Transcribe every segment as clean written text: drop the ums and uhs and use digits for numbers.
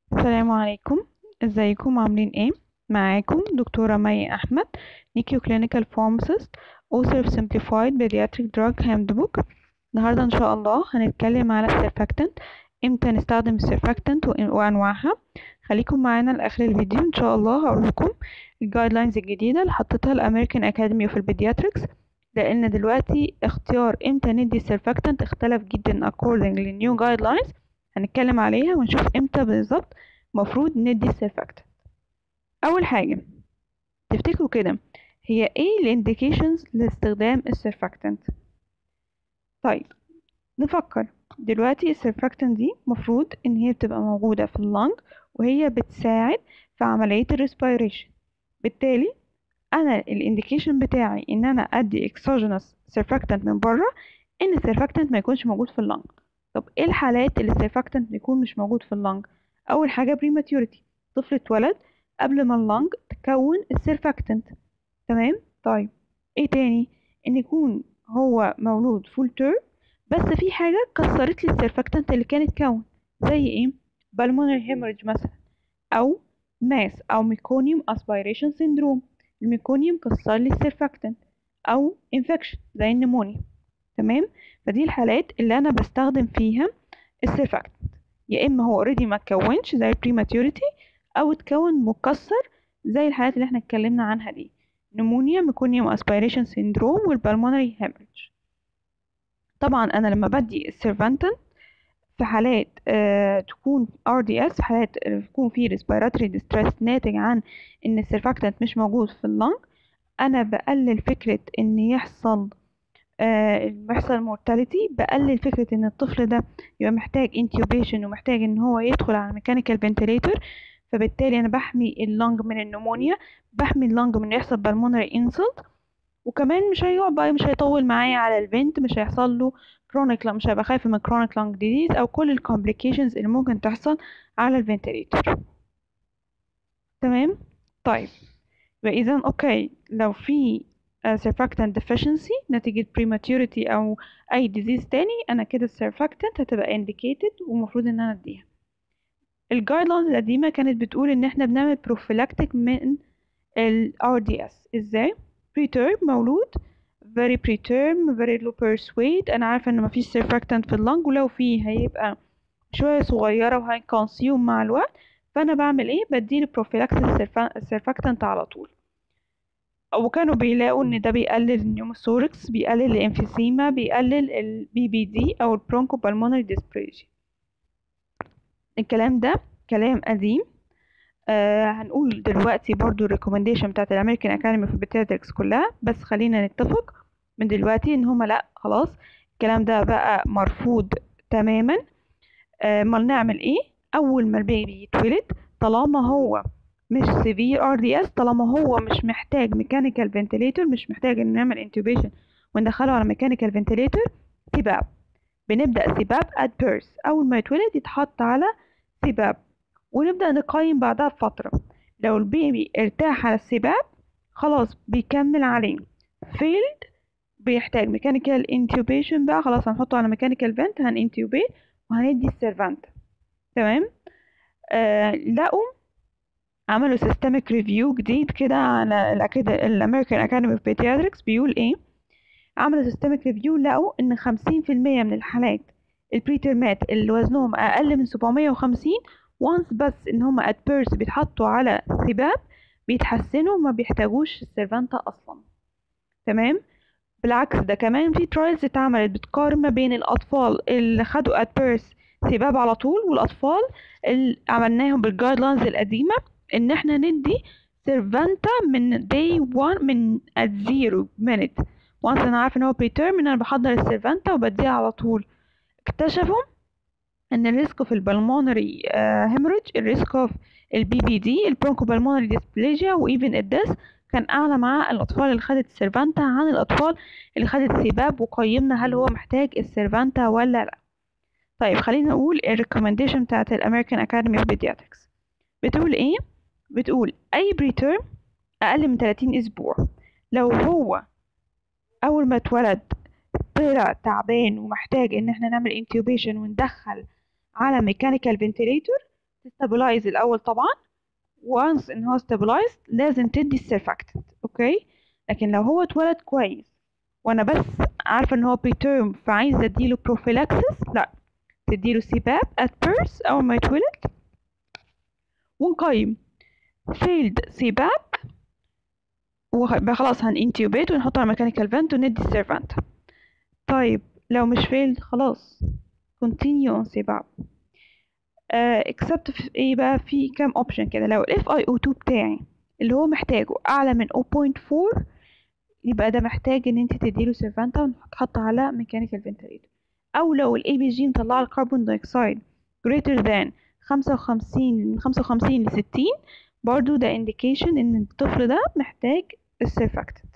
السلام عليكم. ازيكم عاملين ايه؟ معاكم دكتورة مي احمد، نيكيو كلينيكال فارماسيست، author of simplified pediatric drug handbook. النهارده ان شاء الله هنتكلم على السيرفاكتنت، امتى نستخدم السيرفاكتنت وانواعها. خليكم معانا لاخر الفيديو ان شاء الله. هقول لكم الجايد لاينز الجديده اللي حطتها الامريكان اكاديمي في البيدياتريكس، لان دلوقتي اختيار امتى ندي السيرفاكتنت اختلف جدا according للنيو جايد لاينز. هنتكلم عليها ونشوف امتى بالظبط مفروض ندي السيرفاكتنت. اول حاجه تفتكروا كده، هي ايه الانديكيشنز لاستخدام السيرفاكتنت؟ طيب نفكر. دلوقتي السيرفاكتنت دي مفروض ان هي بتبقى موجوده في اللنج، وهي بتساعد في عمليه الريسبيريشن. بالتالي انا الانديكيشن بتاعي ان انا ادي اكسوجينوس سيرفاكتنت من بره، ان السيرفاكتنت ما يكونش موجود في اللنج. طب ايه الحالات اللي السيرفاكتنت يكون مش موجود في اللنج؟ اول حاجه بريماتيوريتي، طفل اتولد قبل ما اللنج تكون السيرفاكتنت. تمام. طيب ايه تاني؟ ان يكون هو مولود فول تيرم بس في حاجه كسرت لي السيرفاكتنت اللي كانت كون، زي ايه؟ بالمونري هيموريدج مثلا، او ماس او ميكونيوم اسبيريشن سيندروم. الميكونيوم كسر لي السيرفاكتنت، او انفكشن زي النمونيا. تمام. فدي الحالات اللي انا بستخدم فيها السيرفاكتنت، يا اما هو اوريدي ما اتكونش زي البريماتيوريتي، او اتكون مكسر زي الحالات اللي احنا اتكلمنا عنها دي، نمونيا، ميكونيوم اسبيريشن سيندروم، والبلمونري هيموريدج. طبعا انا لما بدي السيرفانتن في حالات تكون RDS، في حالات تكون في respiratory distress ناتج عن ان السيرفاكتنت مش موجود في اللنج، انا بقلل فكرة ان يحصل مورتاليتي، بقلل فكرة ان الطفل ده يبقى محتاج intubation ومحتاج ان هو يدخل على ميكانيكال فنتليتور. فبالتالي انا بحمي اللنج من النمونيا، بحمي اللنج من يحصل بالمونري انسلت، وكمان مش هيقعد بقى، مش هيطول معايا على البنت، مش هيحصل له كرونيك، مش هيبقى خايف من كرونيك لانج ديزيز او كل الكومبليكيشنز اللي ممكن تحصل على الفنتليتور. تمام. طيب يبقى اذا اوكي، لو في surfactant deficiency نتيجة prematurity او اي disease تاني، انا كده surfactant هتبقى indicated ومفروض ان انا اديها. الجايدلاينز القديمة كانت بتقول ان احنا بنعمل prophylactic من ال RDS. ازاي؟ preterm مولود، very preterm very low birth weight. انا عارفة ان مفيش surfactant في اللنج، ولو فيه هيبقى شوية صغيرة وهي consume مع الوقت. فانا بعمل ايه؟ بديله prophylaxis surfactant على طول. وكانوا بيلاقوا ان ده بيقلل النيوموثوركس، بيقلل الانفيسيما، بيقلل البي بي دي او البرونكو بالمونري ديسبريجي. الكلام ده كلام قديم. هنقول دلوقتي برضو الريكومنديشن بتاعت الامريكان اكاديمي في البيدياتريكس كلها، بس خلينا نتفق من دلوقتي ان هما لا، خلاص الكلام ده بقى مرفوض تماما. امال نعمل ايه؟ اول ما البيبي يتولد، طالما هو مش سيفير RDS، طالما هو مش محتاج ميكانيكال فنتليتور، مش محتاج ان نعمل انتوبيشن وندخله على ميكانيكال فنتليتور، سباب. بنبدأ سباب at birth، اول ما يتولد يتحط على سباب، ونبدأ نقيم بعدها بفترة. لو البيبي ارتاح على السباب خلاص بيكمل عليه. failed بيحتاج ميكانيكال انتوبيشن، بقى خلاص هنحطه على ميكانيكال فنت، هننتوبيت وهندي السيرفانت. تمام. لقوا عملوا سيستميك ريفيو جديد كده على الامريكان اكاديمي اوف بيدياتريكس. بيقول ايه؟ عملوا سيستميك ريفيو، لقوا ان 50% من الحالات البريترمات اللي وزنهم اقل من 750 وانس بس ان هم ات بيرث بيتحطوا على سباب بيتحسنوا، ما بيحتاجوش السيرفانتا اصلا. تمام. بالعكس، ده كمان في ترايلز اتعملت بتقارن ما بين الاطفال اللي خدوا ات بيرث سباب على طول، والاطفال اللي عملناهم بالجايد لاينز القديمه ان احنا ندي سيرفانتا من day 1، من at 0 minute. وانس انا عارفه ان هو بريتيرم ان انا بحضر السيرفانتا وبديها على طول. اكتشفوا ان الريسك في البلمونري هيموريدج، الريسك في البي بي دي، البرونكو بالمونري ديسبليجيا، وايفن الديث كان اعلى مع الاطفال اللي خدت السيرفانتا عن الاطفال اللي خدت سباب، وقيمنا هل هو محتاج السيرفانتا ولا لا. طيب خلينا نقول الريكومنديشن بتاعت الامريكان اكاديمي اوف بيدياتريكس بتقول ايه؟ بتقول اي بريتيرم اقل من 30 اسبوع، لو هو اول ما اتولد طلع تعبان ومحتاج ان احنا نعمل انتيوبيشن وندخل على ميكانيكال فنتيليتور، تستابلايز الاول طبعا. وانس ان هو stabilized لازم تدي السيرفاكتنت. اوكي، لكن لو هو اتولد كويس وانا بس عارفه ان هو preterm فعايزه اديله prophylaxis، لا، تديله cpap at birth اول ما يتولد، ونقيم failed cpap ويبقى خلاص هنintubate ونحطه على mechanical vent وندي السيرفانتا. طيب لو مش failed خلاص continue on cpap. except في ايه بقى، في كام اوبشن كده. لو ال FiO2 بتاعي اللي هو محتاجه اعلى من 0.4 يبقى ده محتاج ان انت تديله سيرفانتا وتحط على ميكانيكال فنتليتور. او لو الاي بي جي مطلع الكربون دايوكسيد greater than 55 ل 60 برضو ده indication ان الطفل ده محتاج السيرفاكتنت.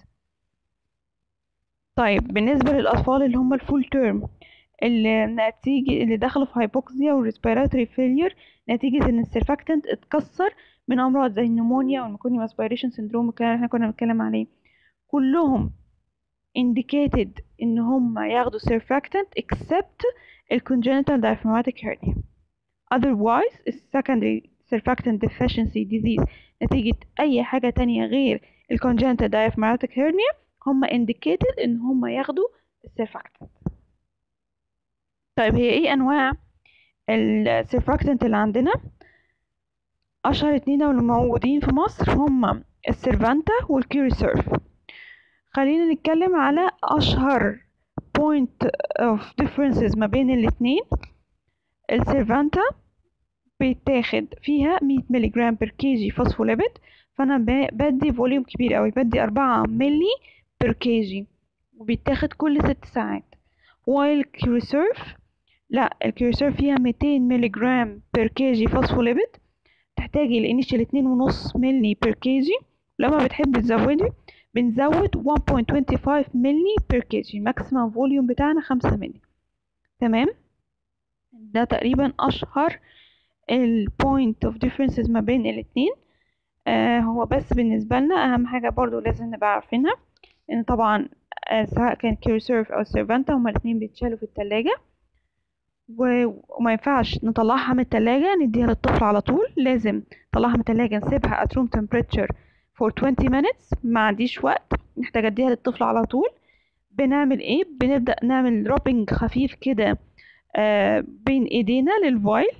طيب بالنسبة للأطفال اللي هم الفول تيرم اللي دخلوا في هايبوكسيا وريسبيراتوري فيلير نتيجة ان السيرفاكتنت اتكسر من امراض زي النمونيا والميكونيوم اسبيريشن سيندروم والكلام اللي احنا كنا بنتكلم عليه، كلهم indicated ان هم ياخدوا surfactant except ال congenital diaphragmatic hernia. otherwise secondary surfactant deficiency disease نتيجة اي حاجة تانية غير ال congenital diaphragmatic hernia هم indicated ان هم ياخدوا surfactant. طيب هي ايه انواع ال surfactant اللي عندنا؟ اشهر اتنين اللي موجودين في مصر هم السيرفانتا والكيورسيرف. خلينا نتكلم على اشهر point of differences ما بين الاتنين. السيرفانتا بيتاخد فيها 100 ملغ بر كيجي فوسفوليبيد، فانا بدي فوليوم كبير قوي، بدي 4 ملي بر كيجي وبيتاخد كل 6 ساعات. while curserf لا، الكيورسيرف فيها 200 ملغ بر كيجي فوسفوليبيد، تحتاجي الانيشال 2.5 ملي بر كيجي، لما بتحبي تزودي بنزود 1.25 ملي بر كيجي، ماكسيمم فوليوم بتاعنا 5 ملي. تمام، ده تقريبا اشهر ال point of differences ما بين الاتنين. هو بس بالنسبة لنا اهم حاجة برضو لازم نبقى عارفينها ان طبعا سواء كان كيورسيرف او سيرفانتا هما الاتنين بيتشالوا في التلاجة، وما ينفعش نطلعها من التلاجة نديها للطفل على طول، لازم نطلعها من التلاجة نسيبها at room temperature for 20 minutes، ما عنديش وقت نحتاج اديها للطفل على طول. بنعمل ايه؟ بنبدأ نعمل رابنج خفيف كده بين ايدينا للفايل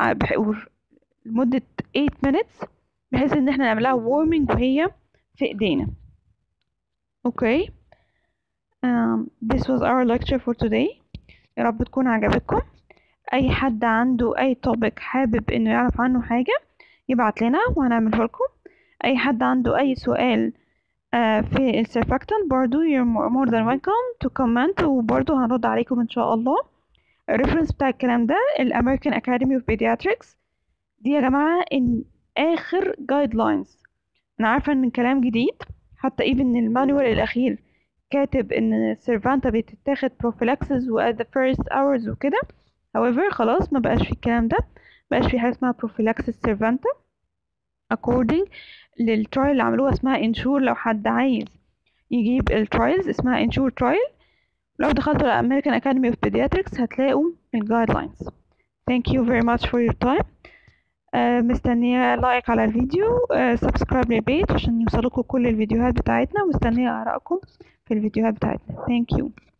لمدة 8 minutes بحيث ان احنا نعملها warming وهي في ايدينا. اوكي، this was our lecture for today. يا رب تكون عجبتكم. اي حد عنده اي topic حابب انه يعرف عنه حاجة يبعت لنا وهنعمله لكم. اي حد عنده اي سؤال في السيرفاكتنت برضو you're more than welcome to comment وبرضو هنرد عليكم ان شاء الله. الريفرنس بتاع الكلام ده الامريكان اكاديمي اوف بيدياتريكس، دي يا جماعة ان اخر guidelines. انا عارفة ان الكلام جديد، حتى even المانوال الاخير كاتب ان السيرفانتا بتتاخد prophylaxis و at the first hours وكده. however خلاص ما بقاش في الكلام ده، بقاش في حاجة اسمها prophylaxis سيرفانتا according للترايل اللي عملوها اسمها انشور. لو حد عايز يجيب الترايلز اسمها انشور ترايل، لو دخلتوا على American Academy of Pediatrics هتلاقوا الجايدلاينز. Thank you very much for your time. مستنية لايك على الفيديو، سبسكرايب للبيج عشان يوصلكوا كل الفيديوهات بتاعتنا، ومستنية آرائكم في الفيديوهات بتاعتنا. Thank you.